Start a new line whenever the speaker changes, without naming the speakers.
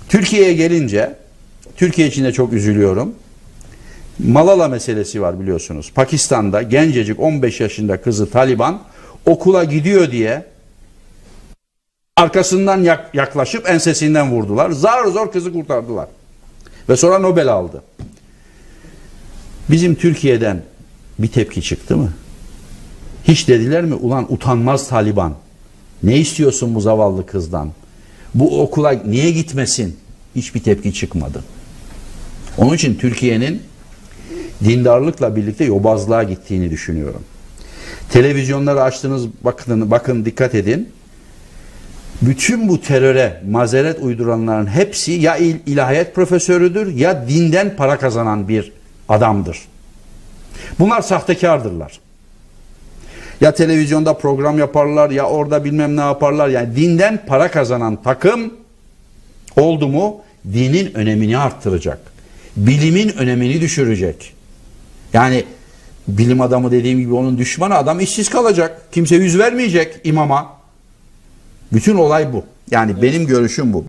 Türkiye'ye gelince, Türkiye için de çok üzülüyorum. Malala meselesi var biliyorsunuz. Pakistan'da gencecik 15 yaşında kızı Taliban okula gidiyor diye arkasından yaklaşıp ensesinden vurdular. Zar zor kızı kurtardılar. Ve sonra Nobel aldı. Bizim Türkiye'den bir tepki çıktı mı? Hiç dediler mi? Ulan utanmaz Taliban. Ne istiyorsun bu zavallı kızdan? Bu okula niye gitmesin? Hiçbir tepki çıkmadı. Onun için Türkiye'nin dindarlıkla birlikte yobazlığa gittiğini düşünüyorum. Televizyonları açtınız, bakın dikkat edin. Bütün bu teröre mazeret uyduranların hepsi ya ilahiyat profesörüdür ya dinden para kazanan bir adamdır. Bunlar sahtekardırlar. Ya televizyonda program yaparlar ya orada bilmem ne yaparlar. Yani dinden para kazanan takım oldu mu dinin önemini arttıracak. Bilimin önemini düşürecek. Yani bilim adamı dediğim gibi onun düşmanı, adam işsiz kalacak. Kimse yüz vermeyecek imama. Bütün olay bu. Yani benim görüşüm bu.